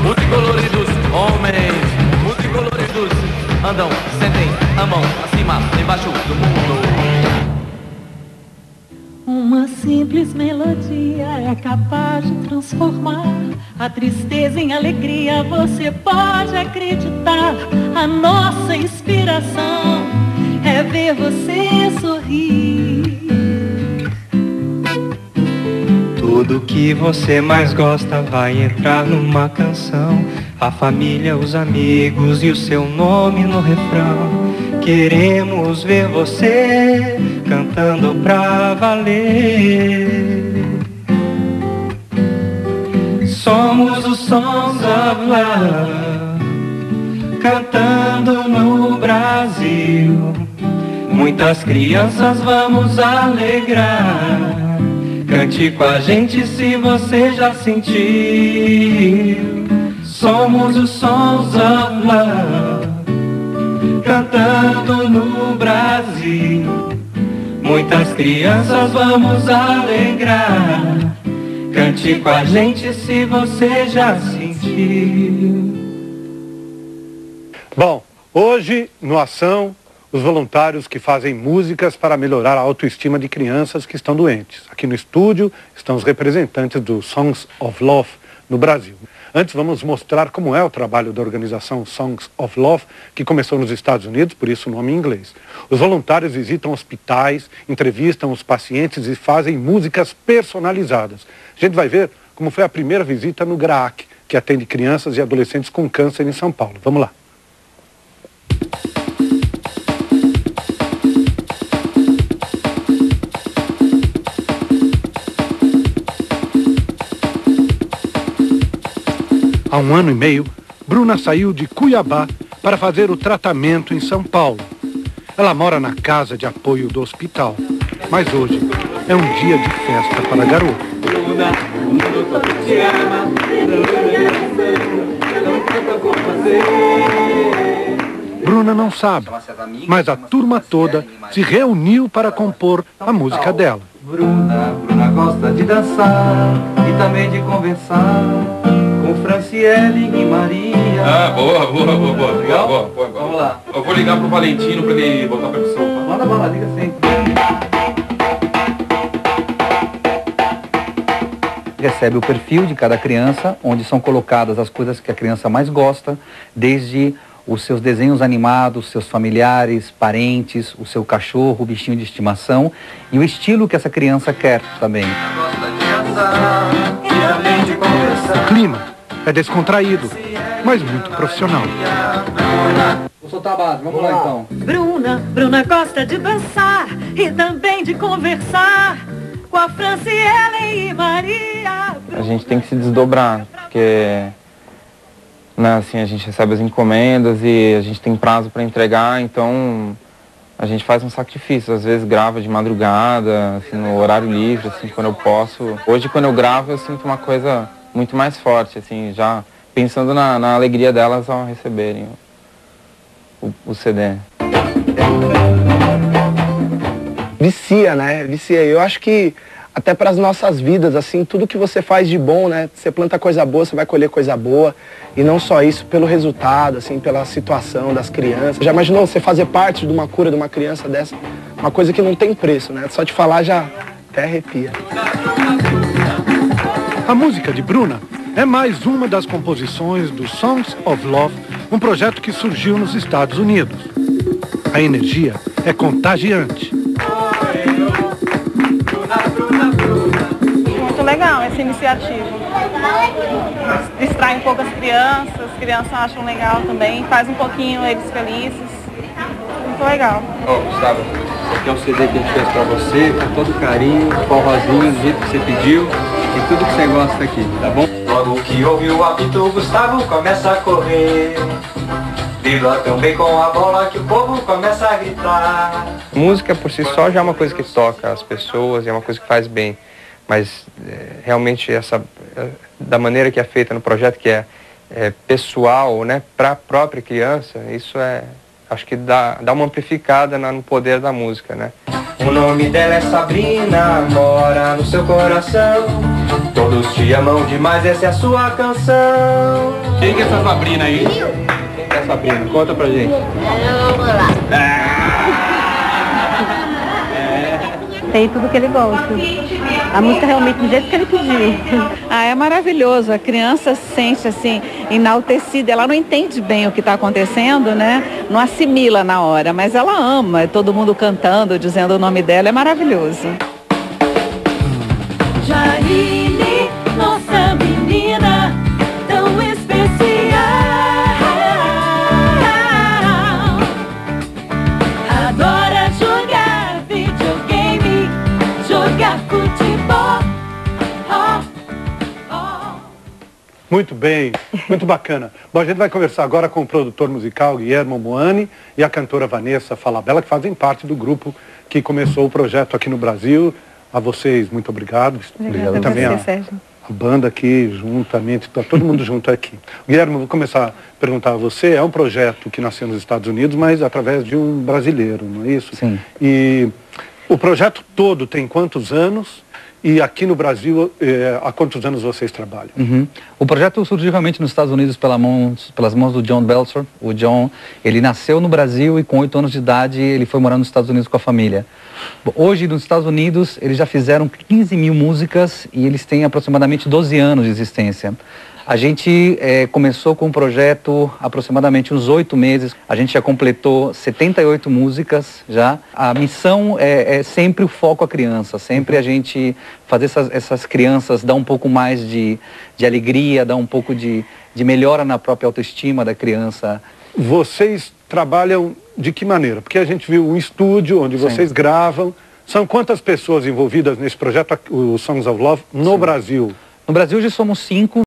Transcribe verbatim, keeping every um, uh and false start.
multicoloridos, homens, multicoloridos, andam, sentem, amam, acima, embaixo do mundo. Uma simples melodia é capaz de transformar a tristeza em alegria. Você pode acreditar, a nossa inspiração é ver você sorrir. Tudo que você mais gosta vai entrar numa canção. A família, os amigos e o seu nome no refrão. Queremos ver você cantando pra valer. Somos os Songs of Love, cantando no Brasil. Muitas crianças vamos alegrar. Cante com a gente se você já sentiu. Somos os Songs of Love, cantando no Brasil. Muitas crianças vamos alegrar. Cante com a gente se você já sentiu. Bom, hoje no Ação, os voluntários que fazem músicas para melhorar a autoestima de crianças que estão doentes. Aqui no estúdio estão os representantes do Songs of Love no Brasil. Antes vamos mostrar como é o trabalho da organização Songs of Love, que começou nos Estados Unidos, por isso o nome em inglês. Os voluntários visitam hospitais, entrevistam os pacientes e fazem músicas personalizadas. A gente vai ver como foi a primeira visita no GRAAC, que atende crianças e adolescentes com câncer em São Paulo. Vamos lá. Há um ano e meio, Bruna saiu de Cuiabá para fazer o tratamento em São Paulo. Ela mora na casa de apoio do hospital, mas hoje é um dia de festa para a garota. Bruna não sabe, mas a turma toda se reuniu para compor a música dela. Bruna, Bruna gosta de dançar e também de conversar com Franciele e Maria. Ah, boa, boa, boa, boa. Legal? Boa, boa, boa. Vamos lá. Eu vou ligar pro Valentino pra ele botar a percussão. Tá? Manda bala, liga sim. Recebe o perfil de cada criança, onde são colocadas as coisas que a criança mais gosta, desde os seus desenhos animados, seus familiares, parentes, o seu cachorro, o bichinho de estimação e o estilo que essa criança quer também. O clima é descontraído, mas muito profissional. Vou soltar a base, vamos lá então. Bruna, Bruna gosta de dançar e também de conversar com a Franciele e Maria. A gente tem que se desdobrar, porque né, assim, a gente recebe as encomendas e a gente tem prazo para entregar, então a gente faz um sacrifício. Às vezes grava de madrugada, assim, no horário livre, assim, quando eu posso. Hoje, quando eu gravo, eu sinto uma coisa muito mais forte, assim, já pensando na, na alegria delas ao receberem o, o C D. Vicia, né? Vicia. Eu acho que até para as nossas vidas, assim, tudo que você faz de bom, né? Você planta coisa boa, você vai colher coisa boa. E não só isso, pelo resultado, assim, pela situação das crianças. Já imaginou você fazer parte de uma cura de uma criança dessa? Uma coisa que não tem preço, né? Só de falar já até arrepia. A música de Bruna é mais uma das composições do Songs of Love, um projeto que surgiu nos Estados Unidos. A energia é contagiante. Muito legal essa iniciativa. Distrai um pouco as crianças, as crianças acham legal também, faz um pouquinho eles felizes. Muito legal. Ó, oh, Gustavo, esse aqui é um C D que a gente fez pra você, com todo carinho, forrozinho, do jeito que você pediu, e tudo que você gosta aqui, tá bom? Logo que ouve o apito, o Gustavo começa a correr. Vibra tão bem com a bola que o povo começa a gritar. Música por si só já é uma coisa que toca as pessoas, é uma coisa que faz bem. Mas é, realmente essa, é, da maneira que é feita no projeto, que é, é pessoal, né, para a própria criança, isso é, acho que dá, dá uma amplificada na, no poder da música, né? O nome dela é Sabrina, mora no seu coração. Todos te amam demais, essa é a sua canção. Quem que é essa Sabrina aí? Quem é a Sabrina? Conta pra gente. Tem tudo que ele gosta. A música realmente do jeito que ele pediu. Ah, é maravilhoso. A criança se sente assim, enaltecida. Ela não entende bem o que está acontecendo, né? Não assimila na hora, mas ela ama. Todo mundo cantando, dizendo o nome dela. É maravilhoso. Jaine, nossa menina, tão especial. Adora jogar videogame, jogar futebol. Oh, oh. Muito bem, muito bacana. Bom, a gente vai conversar agora com o produtor musical Guilherme Moani e a cantora Vanessa Falabella, que fazem parte do grupo que começou o projeto aqui no Brasil. A vocês, muito obrigado. Obrigada e também a a, você, Sérgio. a banda aqui, juntamente, está todo mundo junto aqui. Guilherme, eu vou começar a perguntar a você. É um projeto que nasceu nos Estados Unidos, mas através de um brasileiro, não é isso? Sim. E o projeto todo tem quantos anos? E aqui no Brasil, eh, há quantos anos vocês trabalham? Uhum. O projeto surgiu realmente nos Estados Unidos pela mãos, pelas mãos do John Belcher. O John, ele nasceu no Brasil e com oito anos de idade ele foi morar nos Estados Unidos com a família. Hoje, nos Estados Unidos, eles já fizeram quinze mil músicas e eles têm aproximadamente doze anos de existência. A gente eh, começou com um projeto há aproximadamente uns oito meses. A gente já completou setenta e oito músicas já. A missão é, é sempre o foco à criança, sempre a gente fazer essas, essas crianças dar um pouco mais de, de alegria, dar um pouco de, de melhora na própria autoestima da criança. Vocês trabalham de que maneira? Porque a gente viu um estúdio onde vocês Sim. gravam. São quantas pessoas envolvidas nesse projeto, o Songs of Love, no Sim. Brasil? No Brasil, hoje somos cinco.